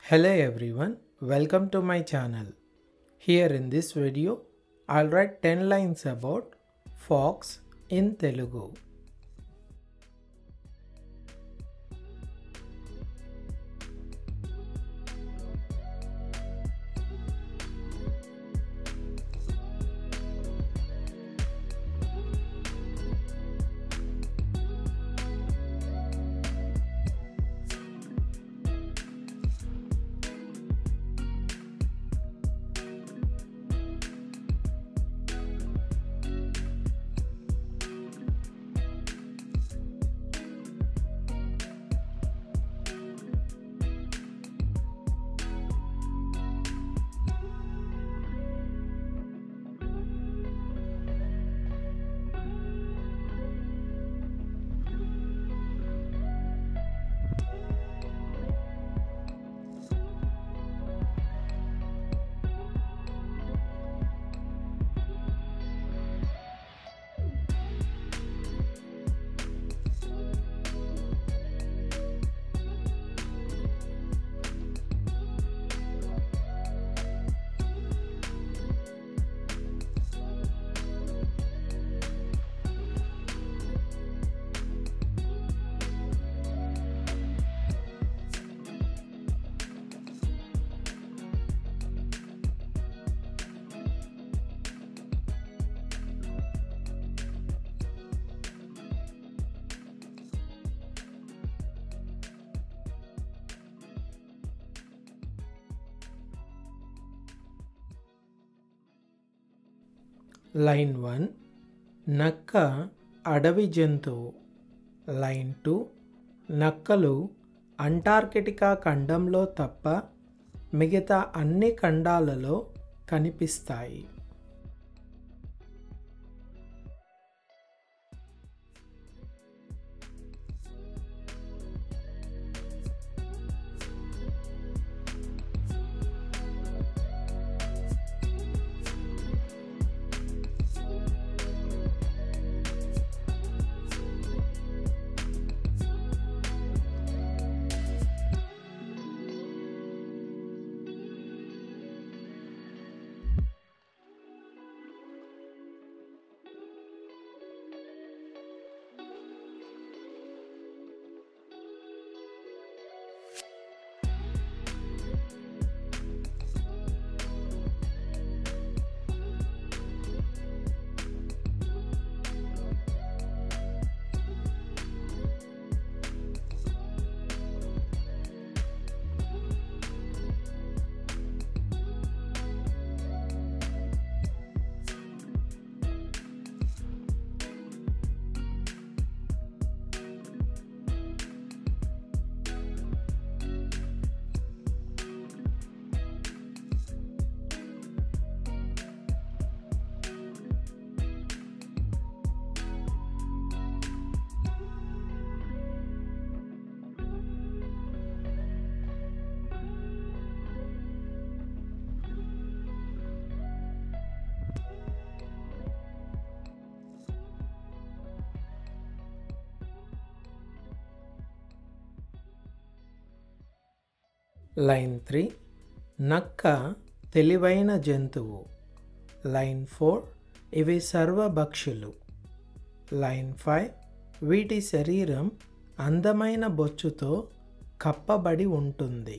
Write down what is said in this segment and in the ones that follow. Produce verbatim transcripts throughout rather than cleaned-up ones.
Hello everyone, welcome to my channel. Here in this video, I'll write ten lines about fox in Telugu. Line one, నక్క అడవి జంతువు. Line two, నక్కలు Antarctica ఖండంలో తప్ప మిగతా అన్ని ఖండాలలో కనిపిస్తాయి. లైన్ త్రీ, నక్క తెలివైన జంతువు. లైన్ ఫోర్, ఇవి సర్వభక్షులు. లైన్ ఫైవ్, వీటి శరీరం అందమైన బొచ్చుతో కప్పబడి ఉంటుంది.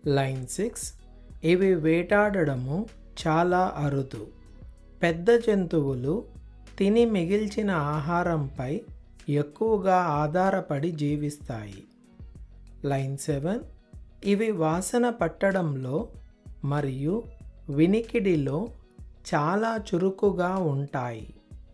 లైన్ సిక్స్, ఇవి వేటాడడము చాలా అరుదు. పెద్ద జంతువులు తిని మిగిల్చిన ఆహారంపై ఎక్కువగా ఆధారపడి జీవిస్తాయి. లైన్ సెవెన్, ఇవి వాసన పట్టడంలో మరియు వినికిడిలో చాలా చురుకుగా ఉంటాయి.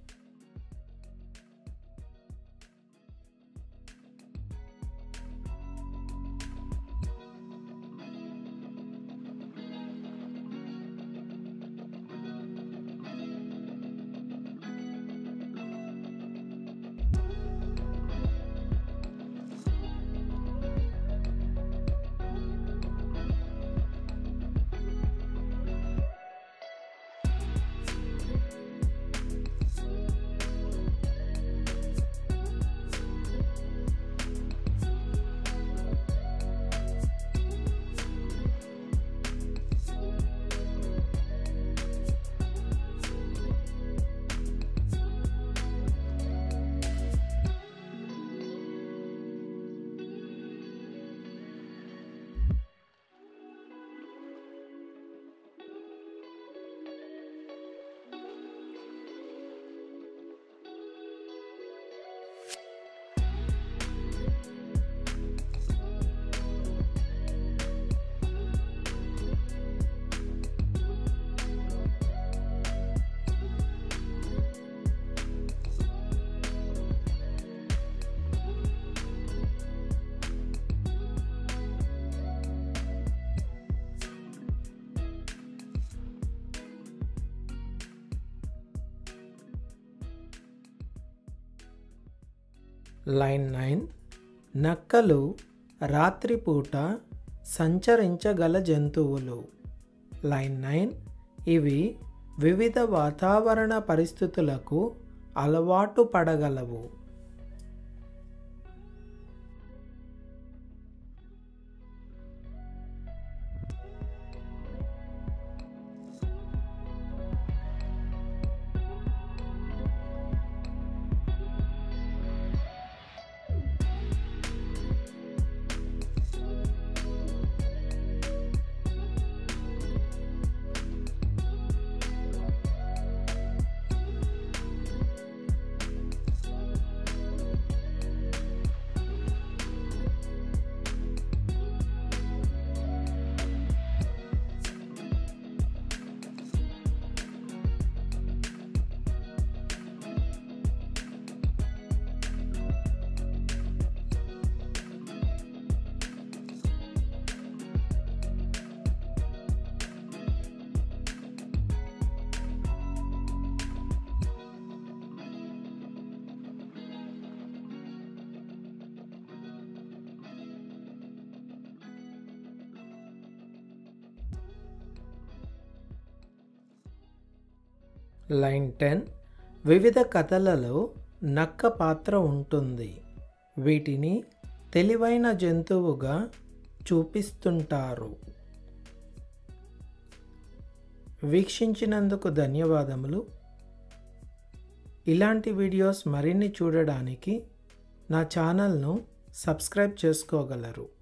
లైన్ నైన్, నక్కలు రాత్రిపూట సంచరించగల జంతువులు. లైన్ నైన్, ఇవి వివిధ వాతావరణ పరిస్థితులకు అలవాటు పడగలవు. లైన్ టెన్, వివిధ కథలలో నక్క పాత్ర ఉంటుంది. వీటిని తెలివైన జంతువుగా చూపిస్తుంటారు. వీక్షించినందుకు ధన్యవాదములు. ఇలాంటి వీడియోస్ మరిన్ని చూడడానికి నా ఛానల్ను సబ్స్క్రైబ్ చేసుకోగలరు.